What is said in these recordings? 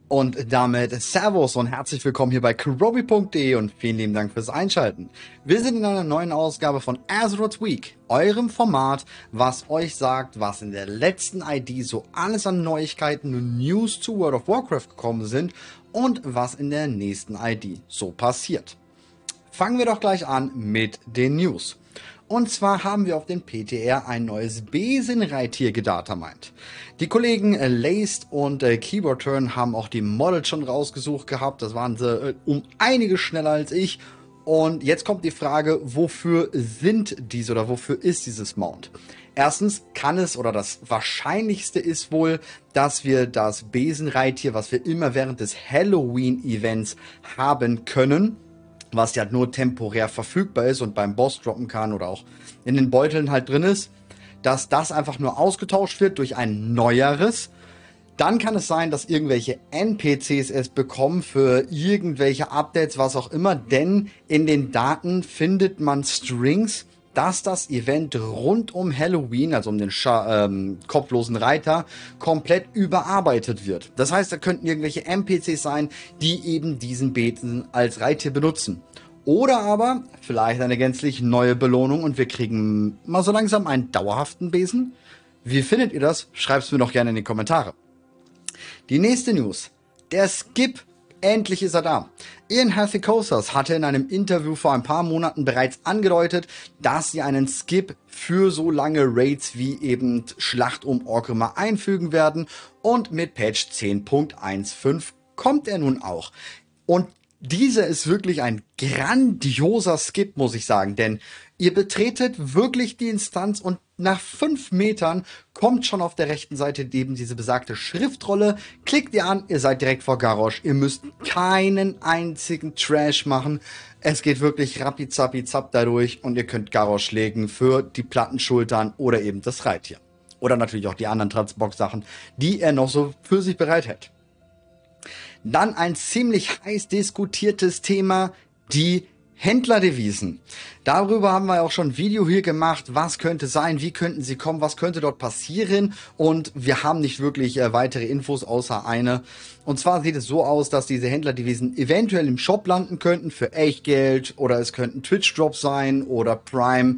Und damit Servus und herzlich willkommen hier bei Krobi.de und vielen lieben Dank fürs Einschalten. Wir sind in einer neuen Ausgabe von Azeroth Week, eurem Format, was euch sagt, was in der letzten ID so alles an Neuigkeiten und News zu World of Warcraft gekommen sind und was in der nächsten ID so passiert. Fangen wir doch gleich an mit den News. Und zwar haben wir auf dem PTR ein neues Besenreittier gedatamined. Die Kollegen Laced und Keyboard Turn haben auch die Models schon rausgesucht gehabt. Das waren sie um einiges schneller als ich. Und jetzt kommt die Frage, wofür sind diese oder wofür ist dieses Mount? Erstens kann es, oder das Wahrscheinlichste ist wohl, dass wir das Besenreittier, was wir immer während des Halloween-Events haben können, was ja nur temporär verfügbar ist und beim Boss droppen kann oder auch in den Beuteln halt drin ist, dass das einfach nur ausgetauscht wird durch ein neueres. Dann kann es sein, dass irgendwelche NPCs es bekommen für irgendwelche Updates, was auch immer, denn in den Daten findet man Strings, dass das Event rund um Halloween, also um den kopflosen Reiter, komplett überarbeitet wird. Das heißt, da könnten irgendwelche NPCs sein, die eben diesen Besen als Reittier benutzen. Oder aber vielleicht eine gänzlich neue Belohnung und wir kriegen mal so langsam einen dauerhaften Besen. Wie findet ihr das? Schreibt es mir doch gerne in die Kommentare. Die nächste News. Der Skip. Endlich ist er da. Ian Hathcosath hatte in einem Interview vor ein paar Monaten bereits angedeutet, dass sie einen Skip für so lange Raids wie eben Schlacht um Orgrimmar einfügen werden und mit Patch 10.15 kommt er nun auch. Und dieser ist wirklich ein grandioser Skip, muss ich sagen, denn ihr betretet wirklich die Instanz und nach 5 Metern kommt schon auf der rechten Seite eben diese besagte Schriftrolle. Klickt ihr an, ihr seid direkt vor Garrosh. Ihr müsst keinen einzigen Trash machen. Es geht wirklich rappi-zappi-zapp dadurch und ihr könnt Garrosh legen für die Plattenschultern oder eben das Reittier. Oder natürlich auch die anderen Transportsachen, die er noch so für sich bereithält. Dann ein ziemlich heiß diskutiertes Thema, die Händlerdevisen. Darüber haben wir auch schon ein Video hier gemacht, was könnte sein, wie könnten sie kommen, was könnte dort passieren und wir haben nicht wirklich weitere Infos außer eine. Und zwar sieht es so aus, dass diese Händlerdevisen eventuell im Shop landen könnten für Echtgeld oder es könnten Twitch-Drops sein oder Prime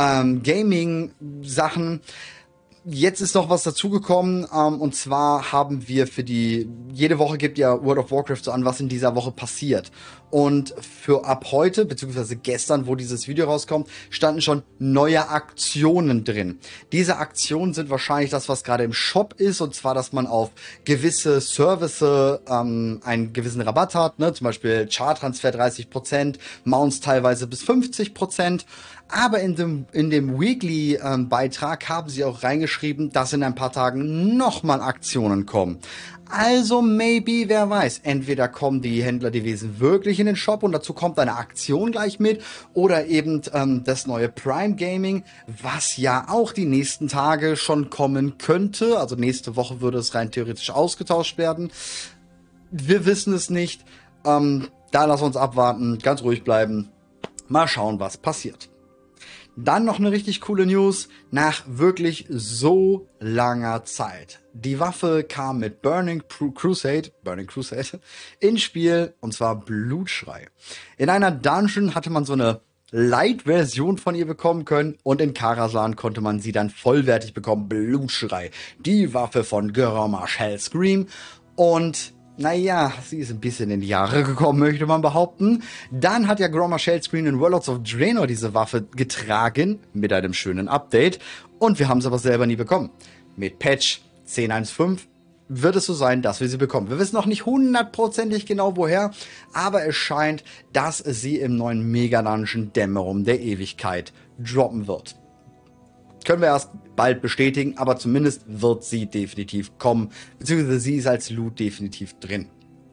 Gaming-Sachen. Jetzt ist noch was dazugekommen, und zwar haben wir jede Woche gibt ja World of Warcraft so an, was in dieser Woche passiert. Und für ab heute, beziehungsweise gestern, wo dieses Video rauskommt, standen schon neue Aktionen drin. Diese Aktionen sind wahrscheinlich das, was gerade im Shop ist, und zwar, dass man auf gewisse Services einen gewissen Rabatt hat, ne? Zum Beispiel Char-Transfer 30%, Mounts teilweise bis 50%. Aber in dem Weekly-Beitrag haben sie auch reingeschrieben, dass in ein paar Tagen nochmal Aktionen kommen. Also maybe, wer weiß, entweder kommen die Händlerdevisen wirklich in den Shop und dazu kommt eine Aktion gleich mit oder eben das neue Prime Gaming, was ja auch die nächsten Tage schon kommen könnte. Also nächste Woche würde es rein theoretisch ausgetauscht werden. Wir wissen es nicht. Da lassen wir uns abwarten, ganz ruhig bleiben. Mal schauen, was passiert. Dann noch eine richtig coole News, nach wirklich so langer Zeit. Die Waffe kam mit Burning Crusade ins Spiel, und zwar Blutschrei. In einer Dungeon hatte man so eine Light-Version von ihr bekommen können und in Karasan konnte man sie dann vollwertig bekommen, Blutschrei. Die Waffe von Grommash Hellscream und naja, sie ist ein bisschen in die Jahre gekommen, möchte man behaupten. Dann hat ja Grommash Hellscream in Warlords of Draenor diese Waffe getragen, mit einem schönen Update. Und wir haben sie aber selber nie bekommen. Mit Patch 10.15 wird es so sein, dass wir sie bekommen. Wir wissen noch nicht hundertprozentig genau woher, aber es scheint, dass sie im neuen Mega-Dungeon Dämmerung der Ewigkeit droppen wird. Können wir erst bald bestätigen, aber zumindest wird sie definitiv kommen, beziehungsweise sie ist als Loot definitiv drin.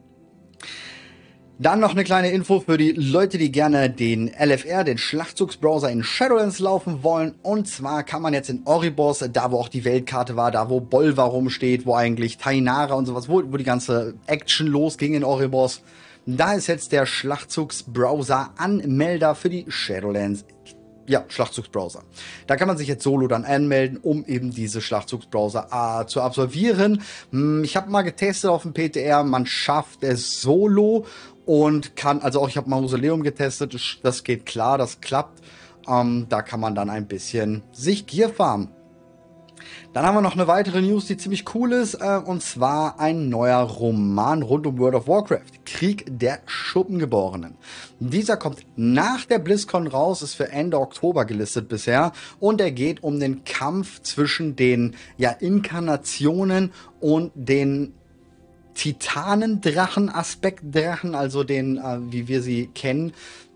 Dann noch eine kleine Info für die Leute, die gerne den LFR, den Schlachtzugsbrowser in Shadowlands laufen wollen. Und zwar kann man jetzt in Oribos, da wo auch die Weltkarte war, da wo Bolvar rumsteht, wo eigentlich Tainara und sowas, wo die ganze Action losging in Oribos, da ist jetzt der Schlachtzugsbrowser Anmelder für die Shadowlands ja, Schlachtzugsbrowser. Da kann man sich jetzt solo dann anmelden, um eben diese Schlachtzugsbrowser zu absolvieren. Ich habe mal getestet auf dem PTR, man schafft es solo und kann, also auch ich habe Mausoleum getestet, das geht klar, das klappt. Da kann man dann ein bisschen sich Gear farmen. Dann haben wir noch eine weitere News, die ziemlich cool ist, und zwar ein neuer Roman rund um World of Warcraft, Krieg der Schuppengeborenen. Dieser kommt nach der BlizzCon raus, ist für Ende Oktober gelistet bisher und er geht um den Kampf zwischen den Inkarnationen und den Titanendrachen, Aspektdrachen, also den, wie wir sie kennen,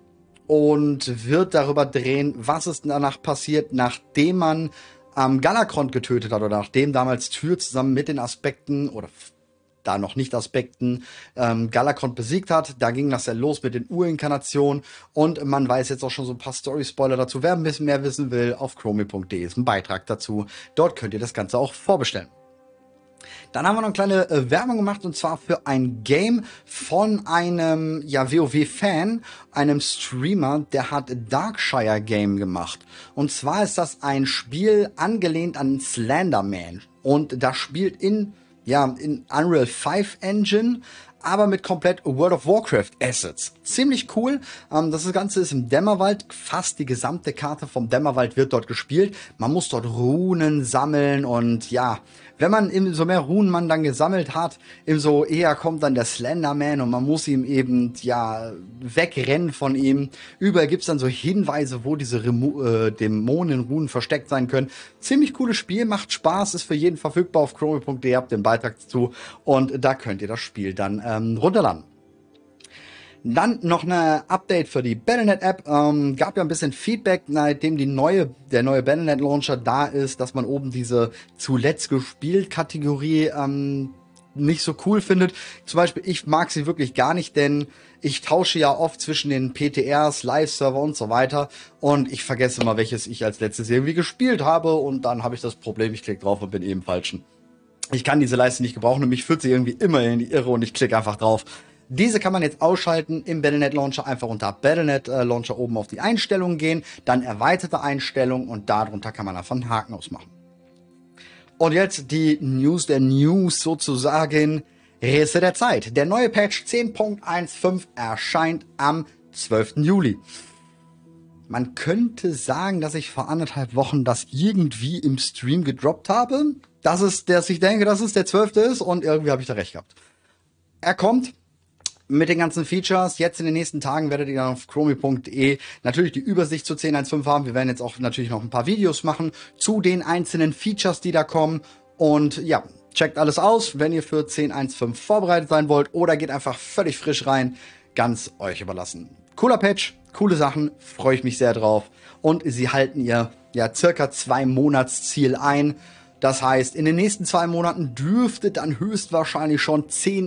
und wird darüber drehen, was ist danach passiert, nachdem man Galakrond getötet hat oder nachdem damals Tyr zusammen mit den Aspekten oder da noch nicht Aspekten Galakrond besiegt hat. Da ging das ja los mit den Urinkarnationen und man weiß jetzt auch schon so ein paar Story-Spoiler dazu. Wer ein bisschen mehr wissen will, auf chromie.de ist ein Beitrag dazu. Dort könnt ihr das Ganze auch vorbestellen. Dann haben wir noch eine kleine Werbung gemacht und zwar für ein Game von einem WoW-Fan, einem Streamer, der hat Darkshire Game gemacht. Und zwar ist das ein Spiel angelehnt an Slenderman und das spielt in Unreal 5 Engine, aber mit komplett World of Warcraft Assets. Ziemlich cool. Das Ganze ist im Dämmerwald. Fast die gesamte Karte vom Dämmerwald wird dort gespielt. Man muss dort Runen sammeln und ja, wenn man so mehr Runen man dann gesammelt hat, so eher kommt dann der Slenderman und man muss ihm eben wegrennen von ihm. Überall gibt's dann so Hinweise, wo diese Dämonenrunen versteckt sein können. Ziemlich cooles Spiel, macht Spaß, ist für jeden verfügbar auf chromie.de, habt den Beitrag dazu und da könnt ihr das Spiel dann runterladen. Dann noch eine Update für die Battle.net-App. Gab ja ein bisschen Feedback, nachdem der neue Battle.net-Launcher da ist, dass man oben diese zuletzt gespielt Kategorie nicht so cool findet. Zum Beispiel, ich mag sie wirklich gar nicht, denn ich tausche ja oft zwischen den PTRs, Live-Server und so weiter und ich vergesse immer, welches ich als letztes irgendwie gespielt habe und dann habe ich das Problem, ich klicke drauf und bin eben falschen. Ich kann diese Leiste nicht gebrauchen und mich führt sie irgendwie immer in die Irre und ich klicke einfach drauf. Diese kann man jetzt ausschalten im Battle.net Launcher, einfach unter Battle.net Launcher oben auf die Einstellungen gehen, dann erweiterte Einstellungen und darunter kann man einfach einen Haken ausmachen. Und jetzt die News der News sozusagen, Risse der Zeit. Der neue Patch 10.15 erscheint am 12. Juli. Man könnte sagen, dass ich vor 1,5 Wochen das irgendwie im Stream gedroppt habe, dass ich denke, dass es der 12. ist und irgendwie habe ich da recht gehabt. Er kommt mit den ganzen Features. Jetzt in den nächsten Tagen werdet ihr dann auf chromie.de natürlich die Übersicht zu 10.1.5 haben. Wir werden jetzt auch natürlich noch ein paar Videos machen zu den einzelnen Features, die da kommen. Und ja, checkt alles aus, wenn ihr für 10.1.5 vorbereitet sein wollt oder geht einfach völlig frisch rein. Ganz euch überlassen. Cooler Patch, coole Sachen, freue ich mich sehr drauf. Und sie halten ihr circa 2 Monatsziel ein. Das heißt, in den nächsten 2 Monaten dürfte dann höchstwahrscheinlich schon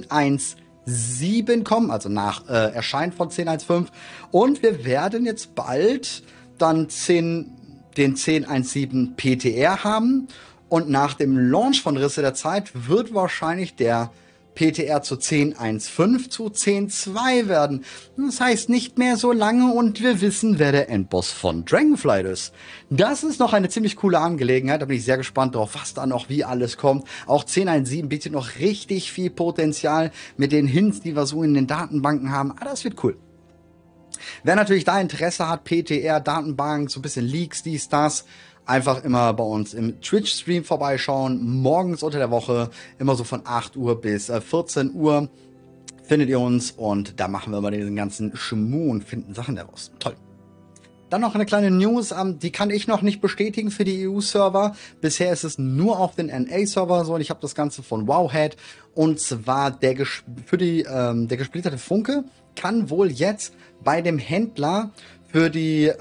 10.1.7 kommen, also nach Erscheinen von 10.1.5. Und wir werden jetzt bald dann den 10.1.7 PTR haben. Und nach dem Launch von Risse der Zeit wird wahrscheinlich der PTR zu 10.1.5 zu 10.2 werden. Das heißt nicht mehr so lange und wir wissen, wer der Endboss von Dragonflight ist. Das ist noch eine ziemlich coole Angelegenheit, da bin ich sehr gespannt drauf, was da noch wie alles kommt. Auch 10.1.7 bietet noch richtig viel Potenzial mit den Hints, die wir so in den Datenbanken haben. Aber das wird cool. Wer natürlich da Interesse hat, PTR, Datenbank, so ein bisschen Leaks, dies, das, einfach immer bei uns im Twitch-Stream vorbeischauen, morgens unter der Woche, immer so von 8 Uhr bis 14 Uhr findet ihr uns und da machen wir immer diesen ganzen Schmuh und finden Sachen daraus. Toll. Dann noch eine kleine News, die kann ich noch nicht bestätigen für die EU-Server. Bisher ist es nur auf den NA-Server so und ich habe das Ganze von Wowhead und zwar der gesplitterte Funke kann wohl jetzt bei dem Händler für die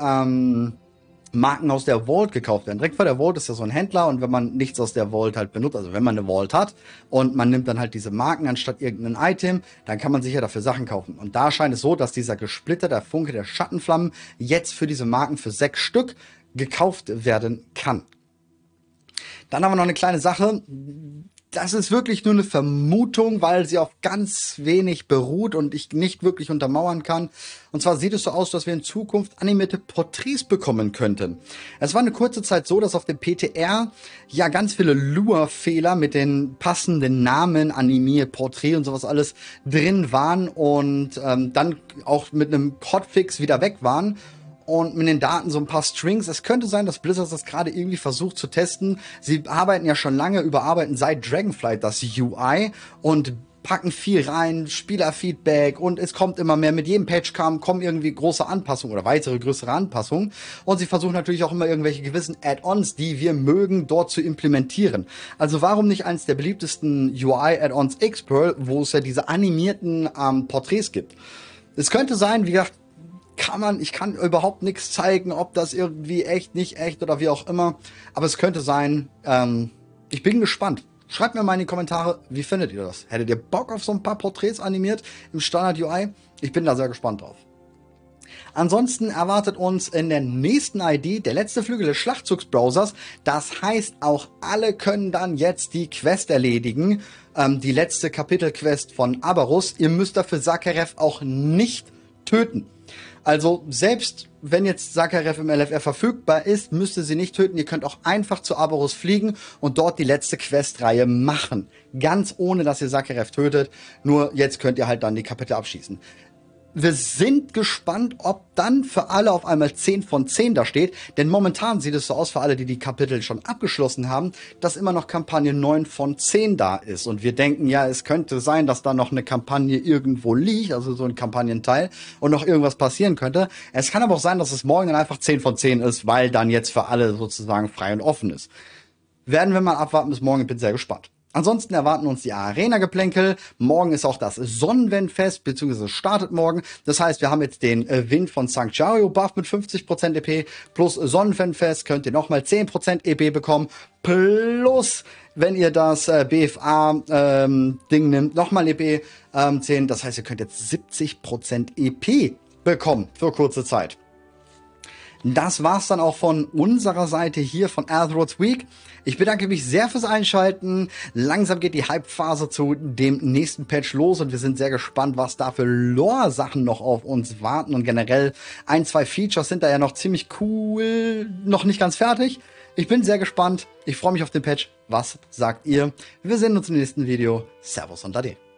Marken aus der Vault gekauft werden. Direkt vor der Vault ist ja so ein Händler und wenn man nichts aus der Vault halt benutzt, also wenn man eine Vault hat und man nimmt dann halt diese Marken anstatt irgendein Item, dann kann man sich ja dafür Sachen kaufen. Und da scheint es so, dass dieser gesplitterte Funke der Schattenflammen jetzt für diese Marken für 6 Stück gekauft werden kann. Dann haben wir noch eine kleine Sache. Das ist wirklich nur eine Vermutung, weil sie auf ganz wenig beruht und ich nicht wirklich untermauern kann. Und zwar sieht es so aus, dass wir in Zukunft animierte Porträts bekommen könnten. Es war eine kurze Zeit so, dass auf dem PTR ja ganz viele Lure-Fehler mit den passenden Namen, animiert, Porträt und sowas alles drin waren und dann auch mit einem Hotfix wieder weg waren. Und mit den Daten so ein paar Strings. Es könnte sein, dass Blizzard das gerade irgendwie versucht zu testen. Sie arbeiten ja schon lange, überarbeiten seit Dragonflight das UI und packen viel rein, Spielerfeedback und es kommt immer mehr. Mit jedem Patch kommen irgendwie große Anpassungen oder weitere größere Anpassungen. Und sie versuchen natürlich auch immer irgendwelche gewissen Add-ons, die wir mögen, dort zu implementieren. Also warum nicht eins der beliebtesten UI-Add-ons Xpearl, wo es ja diese animierten Porträts gibt? Es könnte sein, wie gesagt, ich kann überhaupt nichts zeigen, ob das irgendwie echt, nicht echt oder wie auch immer. Aber es könnte sein. Ich bin gespannt. Schreibt mir mal in die Kommentare, wie findet ihr das? Hättet ihr Bock auf so ein paar Porträts animiert im Standard UI? Ich bin da sehr gespannt drauf. Ansonsten erwartet uns in der nächsten ID der letzte Flügel des Schlachtzugsbrowsers. Das heißt, auch alle können dann jetzt die Quest erledigen. Die letzte Kapitelquest von Abarus. Ihr müsst dafür Sakarev auch nicht töten. Also selbst wenn jetzt Sakarev im LFR verfügbar ist, müsst ihr sie nicht töten. Ihr könnt auch einfach zu Abarus fliegen und dort die letzte Questreihe machen. Ganz ohne, dass ihr Sakarev tötet. Nur jetzt könnt ihr halt dann die Kapitel abschließen. Wir sind gespannt, ob dann für alle auf einmal 10 von 10 da steht. Denn momentan sieht es so aus, für alle, die die Kapitel schon abgeschlossen haben, dass immer noch Kampagne 9 von 10 da ist. Und wir denken, ja, es könnte sein, dass da noch eine Kampagne irgendwo liegt, also so ein Kampagnenteil, und noch irgendwas passieren könnte. Es kann aber auch sein, dass es morgen dann einfach 10 von 10 ist, weil dann jetzt für alle sozusagen frei und offen ist. Werden wir mal abwarten bis morgen, ich bin sehr gespannt. Ansonsten erwarten uns die Arena-Geplänkel. Morgen ist auch das Sonnenwendfest, beziehungsweise startet morgen. Das heißt, wir haben jetzt den Wind von St. Jario Buff mit 50% EP. Plus Sonnenwendfest könnt ihr nochmal 10% EP bekommen. Plus, wenn ihr das BFA-Ding nimmt, nochmal EP 10. Das heißt, ihr könnt jetzt 70% EP bekommen für kurze Zeit. Das war's dann auch von unserer Seite hier von Azeroth Week. Ich bedanke mich sehr fürs Einschalten. Langsam geht die Hype-Phase zu dem nächsten Patch los und wir sind sehr gespannt, was da für Lore-Sachen noch auf uns warten. Und generell 1, 2 Features sind da ja noch ziemlich cool, noch nicht ganz fertig. Ich bin sehr gespannt. Ich freue mich auf den Patch. Was sagt ihr? Wir sehen uns im nächsten Video. Servus und Ade.